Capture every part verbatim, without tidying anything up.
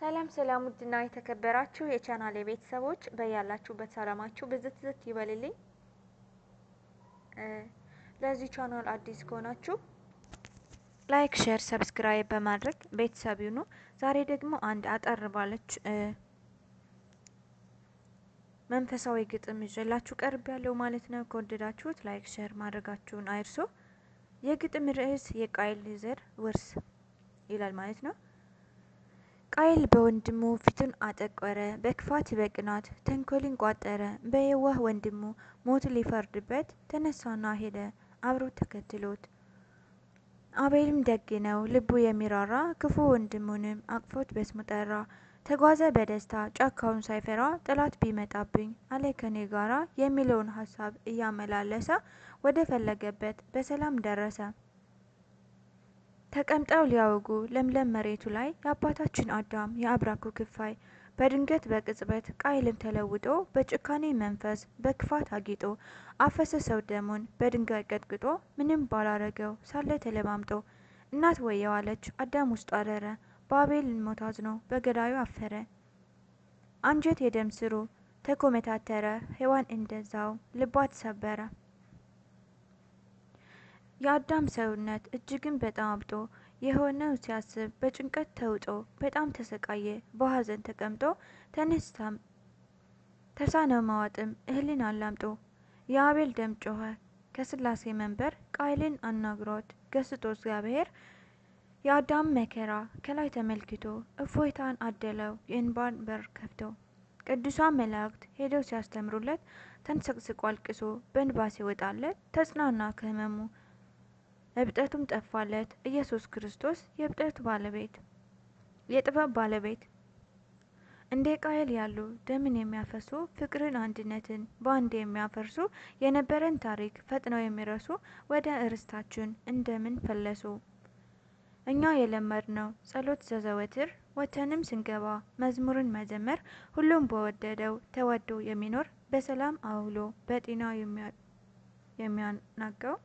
ሰላም ሰላም ውድና የተከበራችሁ የቻናሌ ቤተሰቦች በያላችሁበት ሰላማችሁ ብዝት ዝት ይበልልኝ። ለዚህ ቻናል አዲስ ከሆናችሁ ላይክ፣ ሼር፣ ሰብስክራይብ በማድረግ ቤተሰብ ይሁኑ። ዛሬ ደግሞ አንድ አጠር ባለች መንፈሳዊ ግጥም ይዤላችሁ ቀርብ ያለው ማለት ነው። ከወደዳችሁት ላይክ፣ ሼር ማድረጋችሁን አይርሱ። የግጥም ርዕስ የቃይል ዘር ውርስ ይላል ማለት ነው። ቃይል በወንድሙ ፊቱን አጠቆረ፣ በክፋት በቅናት ተንኮልን ቋጠረ። በየዋህ ወንድሙ ሞት ሊፈርድበት ተነሳና ሄደ አብሮ ተከትሎት። አቤልም ደግ ነው ልቡ የሚራራ፣ ክፉ ወንድሙንም አቅፎት በስሙ ጠራ። ተጓዘ በደስታ ጫካውን ሳይፈራ፣ ጠላት ቢመጣብኝ አለ ከኔ ጋራ የሚለውን ሀሳብ እያመላለሰ ወደ ፈለገበት በሰላም ደረሰ። ተቀምጠው ሊያወጉ ለምለም መሬቱ ላይ የአባታችን አዳም የአብራኩ ክፋይ በድንገት በቅጽበት ቃይልም ተለውጦ በጭካኔ መንፈስ በክፋት አጊጦ አፈሰሰው ደሙን በድንጋይ ቀጥቅጦ ምንም ባላረገው ሳለ ተለማምጦ። እናት ወየዋለች አዳም ውስጡ አረረ፣ በአቤል ሞት አዝኖ በገዳዩ አፈረ። አንጀት የደም ስሩ ተኮመታተረ፣ ሔዋን እንደዛው ልቧ ተሰበረ። የአዳም ሰውነት እጅግን በጣም አብጦ የሆነው ሲያስብ በጭንቀት ተውጦ በጣም ተሰቃየ በሐዘን ተቀምጦ። ተነስታም ተሳነው ማዋጥም እህልን አላምጦ። የአቤል ደም ጮኸ ከስላሴ መንበር ቃይልን አናግሮት ገስጦ እግዚአብሔር የአዳም መከራ ከላይ ተመልክቶ እፎይታን አደለው የእንባን በር ከፍቶ። ቅዱሳን መላእክት ሄደው ሲያስተምሩለት ተንሰቅስቆ አልቅሶ በእንባ ሲወጣለት ተጽናና ከህመሙ። እብጠቱም ጠፋለት ኢየሱስ ክርስቶስ የእብጠቱ ባለቤት የጥበብ ባለቤት። እንደ ቃየል ያሉ ደምን የሚያፈሱ ፍቅርን አንድነትን በአንድ የሚያፈርሱ የነበረን ታሪክ ፈጥነው የሚረሱ ወደ እርስታችን እንደምን ፈለሱ። እኛ የለመድነው ጸሎት ዘዘወትር ወተንም ስንገባ መዝሙርን መዘመር ሁሉም በወደደው ተወዶ የሚኖር በሰላም አውሎ በጤና የሚያናጋው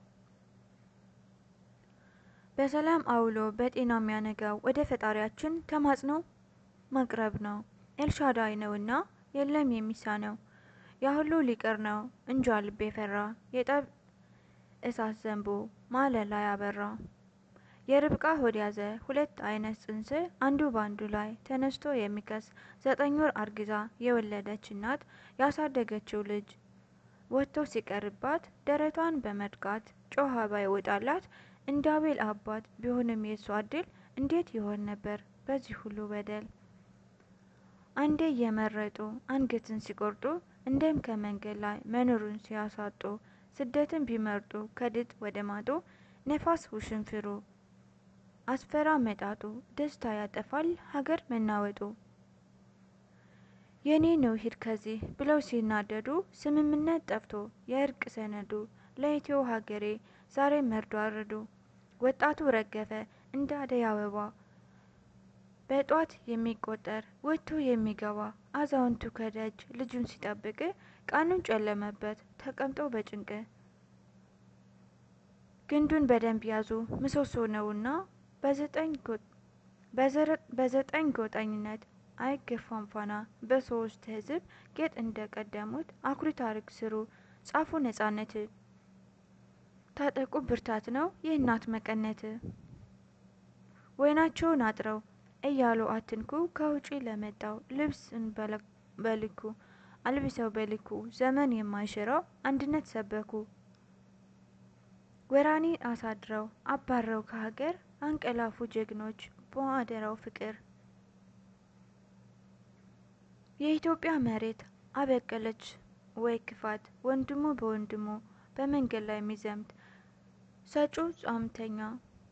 በሰላም አውሎ በጤና የሚያነጋው ወደ ፈጣሪያችን ተማጽኖ ማቅረብ ነው። ኤልሻዳይ ነውና የለም የሚሳነው። ያ ሁሉ ሊቀር ነው እንጃ ልቤ ፈራ፣ የጠብ እሳት ዘንቦ ማለላ ያበራ። የርብቃ ሆድ ያዘ ሁለት አይነት ጽንስ አንዱ ባንዱ ላይ ተነስቶ የሚከስ። ዘጠኝ ወር አርግዛ የወለደች እናት ያሳደገችው ልጅ ወጥቶ ሲቀርባት ደረቷን በመድቃት ጮሃ ባይወጣላት። እንደ አቤል አባት ቢሆንም የሷ እድል እንዴት ይሆን ነበር በዚህ ሁሉ በደል። አንዴ እየመረጡ አንገትን ሲቆርጡ እንደም ከመንገድ ላይ መኖሩን ሲያሳጡ። ስደትን ቢመርጡ ከድጥ ወደ ማጡ ነፋስ ውሽንፍሩ አስፈራ መጣጡ። ደስታ ያጠፋል ሀገር መናወጡ። የኔ ነው ሂድ ከዚህ ብለው ሲናደዱ ስምምነት ጠፍቶ የእርቅ ሰነዱ። ለኢትዮ ሀገሬ ዛሬ መርዶ አረዱ። ወጣቱ ረገፈ እንደ አደይ አበባ በጧት የሚቆጠር ወጥቶ የሚገባ። አዛውንቱ ከደጅ ልጁን ሲጠብቅ ቀኑን ጨለመበት ተቀምጦ በጭንቅ። ግንዱን በደንብ ያዙ ምሰሶ ነውና በዘጠኝ ጎጠኝነት አይገፋም ፋና። በሶስት ህዝብ ጌጥ እንደቀደሙት አኩሪ ታሪክ ስሩ ጻፉ ነጻነት። ታጠቁ ብርታት ነው የእናት መቀነት። ወይናቸውን አጥረው እያሉ አትንኩ ከውጪ ለመጣው ልብስን በልኩ አልብሰው በልኩ። ዘመን የማይሽረው አንድነት ሰበኩ። ወራኒ አሳድረው አባረው ከሀገር አንቀላፉ ጀግኖች በአደራው ፍቅር። የኢትዮጵያ መሬት አበቀለች ወይ ክፋት ወንድሙ በወንድሙ በመንገድ ላይ የሚዘምት። ሰጪው ጿምተኛ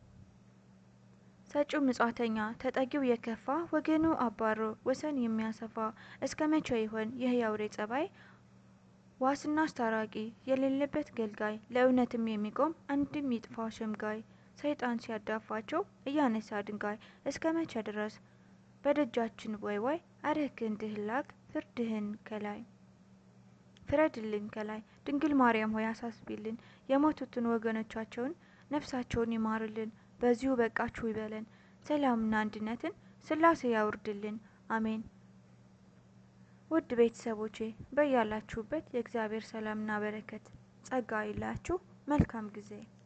ሰጪው ምጽዋተኛ ተጠጊው የከፋ ወገኑ አባሮ ወሰን የሚያሰፋ። እስከ መቼ ይሆን ይህ የአውሬ ጸባይ? ዋስና አስታራቂ የሌለበት ገልጋይ ለእውነትም የሚቆም አንድም ይጥፋ ሸምጋይ። ሰይጣን ሲያዳፋቸው እያነሳ ድንጋይ እስከ መቼ ድረስ በደጃችን ወይ ወይ? አረ ክንድህን ላክ ፍርድህን ከላይ ፍረድልን ከላይ። ድንግል ማርያም ሆይ አሳስቢልን የሞቱትን ወገኖቻቸውን ነፍሳቸውን ይማርልን። በዚሁ በቃችሁ ይበለን ሰላምና አንድነትን ስላሴ ያውርድልን። አሜን። ውድ ቤተሰቦቼ በያላችሁበት የእግዚአብሔር ሰላምና በረከት ጸጋ ይላችሁ። መልካም ጊዜ